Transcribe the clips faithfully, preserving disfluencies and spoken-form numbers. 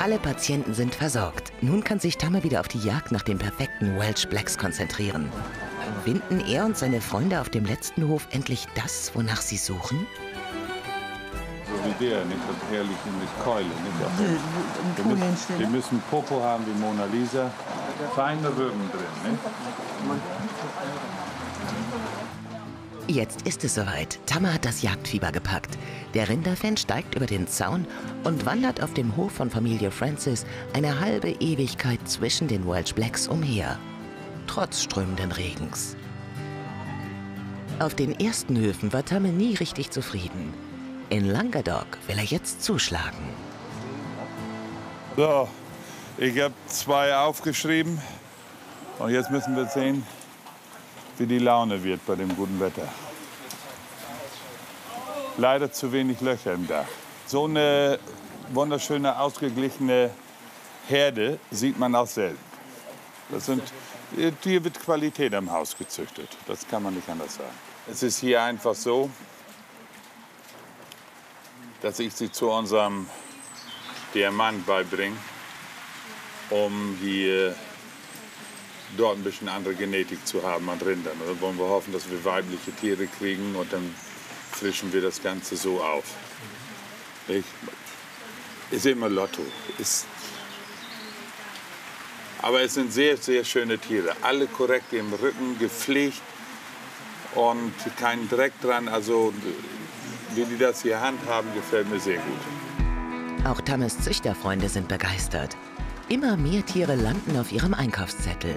Alle Patienten sind versorgt. Nun kann sich Tamme wieder auf die Jagd nach den perfekten Welsh Blacks konzentrieren. Finden er und seine Freunde auf dem letzten Hof endlich das, wonach sie suchen? So wie der, nicht das herrliche mit Keule. Nicht? Die, müssen, die müssen Popo haben wie Mona Lisa. Feine Rüben drin. Nicht? Jetzt ist es soweit. Tamme hat das Jagdfieber gepackt. Der Rinderfan steigt über den Zaun und wandert auf dem Hof von Familie Francis eine halbe Ewigkeit zwischen den Welsh Blacks umher. Trotz strömenden Regens. Auf den ersten Höfen war Tamme nie richtig zufrieden. In Languedoc will er jetzt zuschlagen. So, ich habe zwei aufgeschrieben. Und jetzt müssen wir sehen, wie die Laune wird bei dem guten Wetter. Leider zu wenig Löcher im Dach. So eine wunderschöne, ausgeglichene Herde sieht man auch selten. Das sind, hier wird Qualität am Haus gezüchtet. Das kann man nicht anders sagen. Es ist hier einfach so, dass ich sie zu unserem Diamant beibringe, um hier dort ein bisschen andere Genetik zu haben an Rindern. Da wollen wir hoffen, dass wir weibliche Tiere kriegen und dann frischen wir das Ganze so auf. Ich, ist immer Lotto. Ist, aber es sind sehr, sehr schöne Tiere. Alle korrekt im Rücken, gepflegt und kein Dreck dran. Also wie die das hier handhaben, gefällt mir sehr gut. Auch Tammes Züchterfreunde sind begeistert. Immer mehr Tiere landen auf ihrem Einkaufszettel.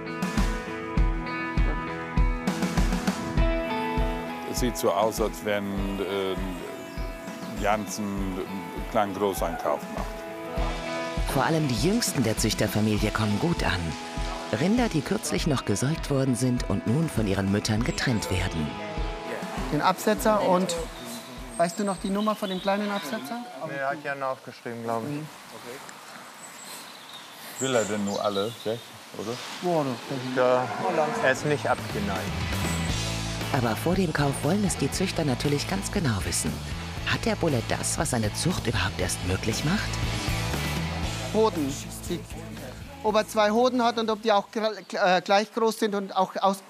Es sieht so aus, als wenn äh, Jansen einen kleinen Großeinkauf macht. Vor allem die Jüngsten der Züchterfamilie kommen gut an. Rinder, die kürzlich noch gesäugt worden sind und nun von ihren Müttern getrennt werden. Den Absetzer und, weißt du noch die Nummer von dem kleinen Absetzer? Nee, er hat ja aufgeschrieben, glaube ich. Mhm. Okay. Will er denn nur alle weg, oder? Boah, ja, er ist nicht abgeneigt. Aber vor dem Kauf wollen es die Züchter natürlich ganz genau wissen. Hat der Bulle das, was seine Zucht überhaupt erst möglich macht? Hoden. Die, ob er zwei Hoden hat und ob die auch äh, gleich groß sind und auch aus...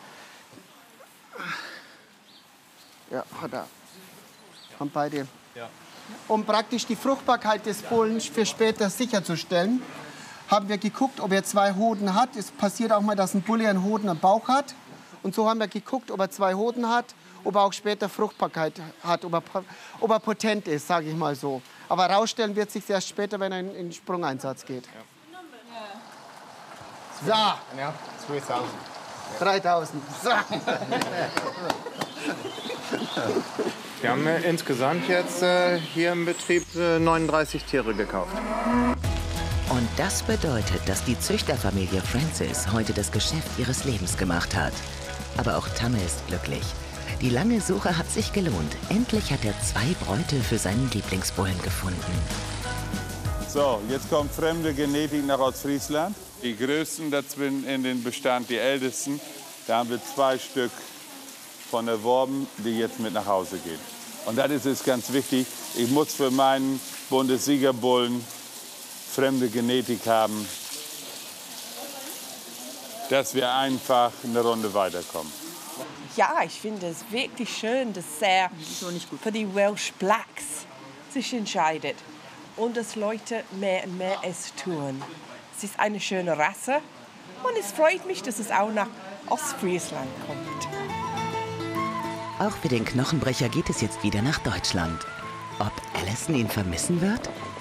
Ja, hat er. Haben beide. Ja. Um praktisch die Fruchtbarkeit des Bullen für später sicherzustellen, haben wir geguckt, ob er zwei Hoden hat. Es passiert auch mal, dass ein Bulle einen Hoden am Bauch hat. Und so haben wir geguckt, ob er zwei Hoden hat, ob er auch später Fruchtbarkeit hat, ob er, ob er potent ist, sage ich mal so. Aber rausstellen wird sich erst später, wenn er in, in den Sprungeinsatz geht. Ja. So. Ja, zweitausend. dreitausend. So. Wir haben äh, insgesamt jetzt äh, hier im Betrieb äh, neununddreißig Tiere gekauft. Und das bedeutet, dass die Züchterfamilie Francis heute das Geschäft ihres Lebens gemacht hat. Aber auch Tamme ist glücklich. Die lange Suche hat sich gelohnt. Endlich hat er zwei Bräute für seinen Lieblingsbullen gefunden. So, jetzt kommt fremde Genetik nach Ostfriesland. Die größten dazwischen in den Bestand, die ältesten. Da haben wir zwei Stück von erworben, die jetzt mit nach Hause gehen. Und das ist es ganz wichtig. Ich muss für meinen Bundessiegerbullen fremde Genetik haben, dass wir einfach eine Runde weiterkommen. Ja, ich finde es wirklich schön, dass er für die Welsh Blacks sich entscheidet und dass Leute mehr und mehr es tun. Es ist eine schöne Rasse und es freut mich, dass es auch nach Ostfriesland kommt. Auch für den Knochenbrecher geht es jetzt wieder nach Deutschland. Ob Alison ihn vermissen wird?